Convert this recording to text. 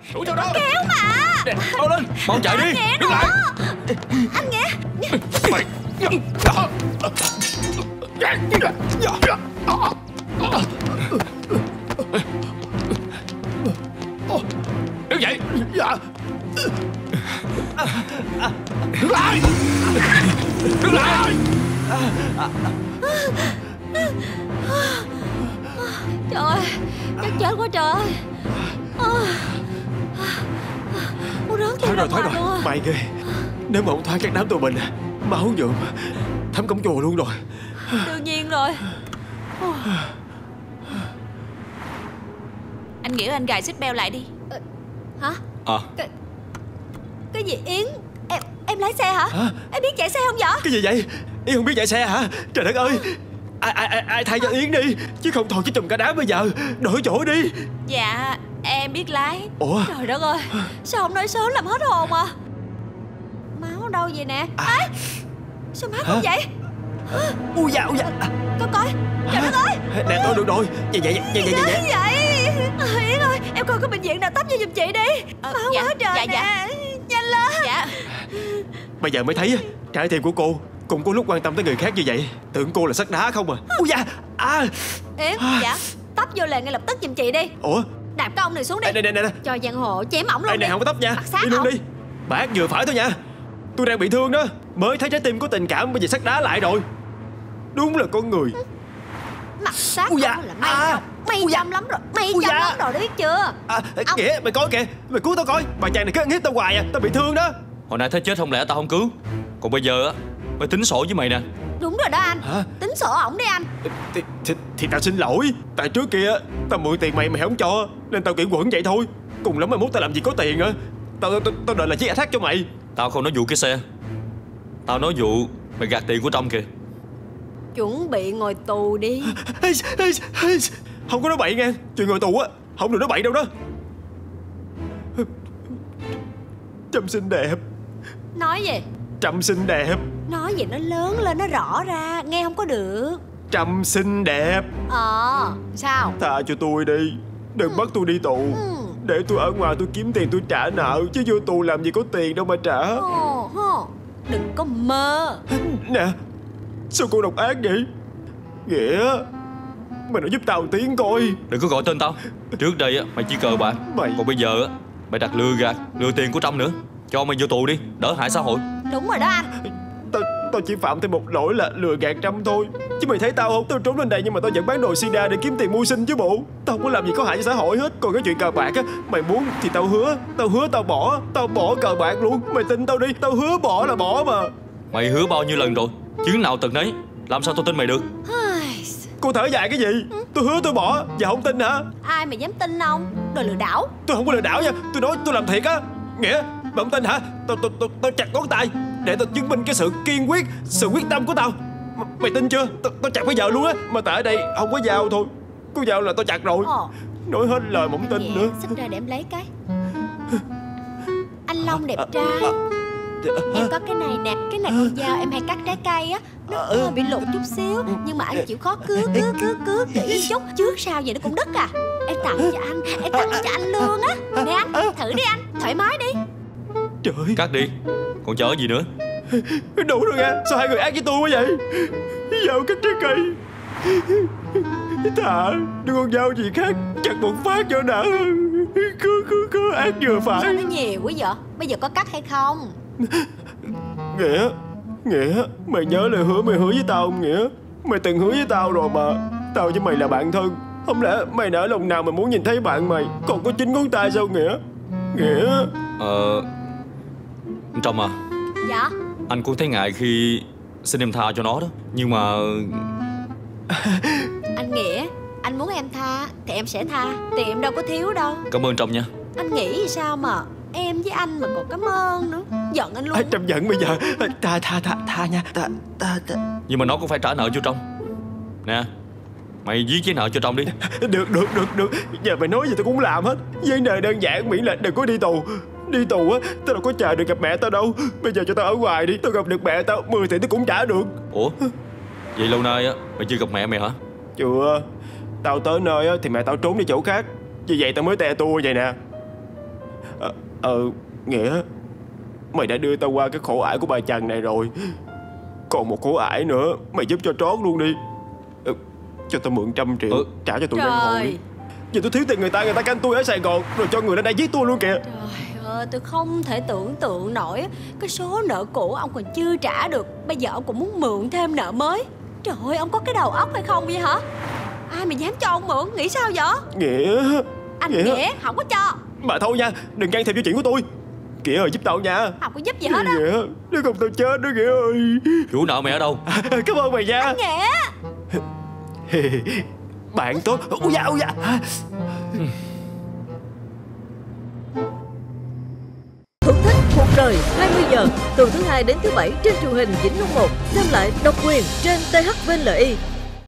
Đuổi theo đó. Kéo mà. Nè, mau lên, mau chạy đi. Đứng lại. Anh Nghĩa. Mày. Đứng dậy. Dạ. Đứng lại. Đứng lại. Trời ơi, chắc chết quá trời. Con rớt theo ra ngoài luôn à. May ghê. Nếu mà không thoát các đám tụi mình, máu nhuộm thấm cổng chùa luôn rồi. Đương nhiên rồi. Anh nghĩ anh gài xích beo lại đi. Hả? Cái gì Yến? Em lái xe hả? Em biết chạy xe không vậy? Cái gì vậy? Yến không biết chạy xe hả? Trời đất ơi, ai thay cho Yến đi, chứ không thôi chứ trùm cả đám bây giờ. Đổi chỗ đi. Dạ em biết lái. Ủa? Trời đất ơi, sao không nói sớm làm hết hồn à? Máu đâu vậy nè? Sao máu không vậy? Ui da, Có coi. Trời đất ơi. Nè thôi được rồi. Vậy Yến ơi, em coi có bệnh viện nào tấp vô giùm chị đi. Máu quá trời nè. Nhanh lên. Dạ. Bây giờ mới thấy trái tim của cô cũng có lúc quan tâm tới người khác như vậy. Tưởng cô là sắt đá không à. Ui da. Yến, dạ, tấp vô lề ngay lập tức giùm chị đi. Ủa? Đạp cái ông này xuống đi. Nè. Cho giang hồ chém ổng luôn đi. Này không có tấp nha. Đi luôn đi. Bác vừa phải thôi nha. Tôi đang bị thương đó. Mới thấy trái tim có tình cảm, bây giờ sắt đá lại rồi. Đúng là con người. Mặt sát là mày dâm lắm rồi. Mày dâm lắm rồi đó, biết chưa? Nghĩa, mày coi kìa. Mày cứu tao coi. Bà chàng này cứ ăn hiếp tao hoài à. Tao bị thương đó. Hồi nãy thấy chết không lẽ tao không cứu. Còn bây giờ á, mới tính sổ với mày nè. Đúng rồi đó anh. Tính sổ ổng đi anh. Thì tao xin lỗi. Tại trước kia tao mượn tiền mày không cho, nên tao kiện quẩn vậy thôi. Cùng lắm mày mốt tao làm gì có tiền á. Tao đợi là chiếc attack cho mày. Tao không nói vụ cái xe. Tao nói vụ mày gạt tiền của Trâm kìa. Chuẩn bị ngồi tù đi. Không có nói bậy nghe. Chuyện ngồi tù á không được nói bậy đâu đó. Trâm xinh đẹp. Nói gì? Trâm xinh đẹp. Nói gì nó lớn lên, nó rõ ra, nghe không có được. Trâm xinh đẹp. Sao? Tha cho tôi đi. Đừng bắt tôi đi tù. Để tôi ở ngoài tôi kiếm tiền tôi trả nợ. Chứ vô tù làm gì có tiền đâu mà trả. Đừng có mơ. Nè, sao cô độc ác vậy? Nghĩa, mày nói giúp tao một tiếng coi. Đừng có gọi tên tao. Trước đây á mày chỉ cờ bạc. Còn bây giờ á mày đặt lừa gạt, lừa tiền của Trâm nữa. Cho mày vô tù đi, đỡ hại xã hội. Đúng rồi đó anh. Tao chỉ phạm thêm một lỗi là lừa gạt Trâm thôi. Chứ mày thấy tao không? Tao trốn lên đây nhưng mà tao vẫn bán đồ sida để kiếm tiền mưu sinh chứ bộ. Tao không có làm gì có hại cho xã hội hết. Còn cái chuyện cờ bạc á, mày muốn thì tao hứa tao bỏ cờ bạc luôn. Mày tin tao đi, tao hứa bỏ là bỏ mà. Mày hứa bao nhiêu lần rồi? Chứng nào từng nấy. Làm sao tao tin mày được? Cô thở dài cái gì? Tôi hứa tôi bỏ, giờ không tin hả? Ai mà dám tin ông? Đồ lừa đảo. Tôi không có lừa đảo nha. Tôi nói tôi làm thiệt á. Nghĩa, mày không tin hả? Tao chặt ngón tay để tao chứng minh cái sự kiên quyết, sự quyết tâm của tao. Mày tin chưa? Tao chặt bây giờ luôn á. Mà tại ở đây không có dao thôi. Có dao là tao chặt rồi. Nói hết lời mà không tin nữa. Xách ra để em lấy cái. Anh Long đẹp trai. Em có cái này nè. Cái này con dao em hay cắt trái cây á. Nó bị lộn chút xíu. Nhưng mà anh chịu khó cứa kỹ chút. Trước sau vậy nó cũng đứt à. Em tặng cho anh. Em tặng cho anh luôn á. Nè anh, thử đi anh. Thoải mái đi. Trời. Cắt đi. Còn chờ gì nữa? Đủ rồi nha. Sao hai người ác với tôi quá vậy? Dao cắt trái cây. Thà đưa con dao gì khác chặt một phát cho đỡ. Cứ ác vừa phải. Sao nó nhiều quá vậy? Bây giờ có cắt hay không? Nghĩa, mày nhớ lời hứa mày hứa với tao không Nghĩa? Mày từng hứa với tao rồi mà. Tao với mày là bạn thân. Không lẽ mày nỡ lòng nào mà muốn nhìn thấy bạn mày còn có 9 ngón tay sao Nghĩa? Trâm à. Dạ. Anh cũng thấy ngại khi xin em tha cho nó đó. Nhưng mà anh Nghĩa, anh muốn em tha thì em sẽ tha. Tiền em đâu có thiếu đâu. Cảm ơn Trâm nha. Anh nghĩ sao mà em với anh mà còn cảm ơn nữa. Giận anh luôn. Trâm giận bây giờ. Tha nha. Nhưng mà nó cũng phải trả nợ cho Trâm. Nè, mày viết giấy nợ cho Trâm đi. Được. Giờ mày nói gì tao cũng làm hết. Vấn đề đơn giản miễn là đừng có đi tù. Đi tù á, tao đâu có chờ được gặp mẹ tao đâu. Bây giờ cho tao ở ngoài đi. Tao gặp được mẹ tao 10 tỷ tao cũng trả được. Ủa, vậy lâu nay á mày chưa gặp mẹ mày hả? Chưa. Tao tới nơi á thì mẹ tao trốn đi chỗ khác. Vì vậy tao mới tè tua vậy nè. Nghĩa, mày đã đưa tao qua cái khổ ải của bà chằn này rồi. Còn một khổ ải nữa, mày giúp cho trót luôn đi. Cho tao mượn 100 triệu trả cho tụi giang hồ đi. Giờ tôi thiếu tiền người ta canh tôi ở Sài Gòn, rồi cho người lên đây giết tôi luôn kìa. Trời ơi, tôi không thể tưởng tượng nổi. Cái số nợ cũ ông còn chưa trả được, bây giờ ông cũng muốn mượn thêm nợ mới. Trời ơi, ông có cái đầu óc hay không vậy hả? Ai mà dám cho ông mượn, nghĩ sao vậy? Nghĩa, anh Nghĩa không có cho. Bà thôi nha, đừng can thiệp vô chuyện của tôi. Nghĩa ơi, giúp tao nha. Không có giúp gì hết á. Nghĩa, nếu không tao chết đó Nghĩa ơi. Chủ nợ mày ở đâu? Cảm ơn mày nha. Anh Nghĩa. Bạn tốt. Ôi da, ôi da. Thử thách cuộc đời 20 giờ từ thứ Hai đến thứ Bảy trên truyền hình Vĩnh Long 1. Xem lại độc quyền trên THVLI.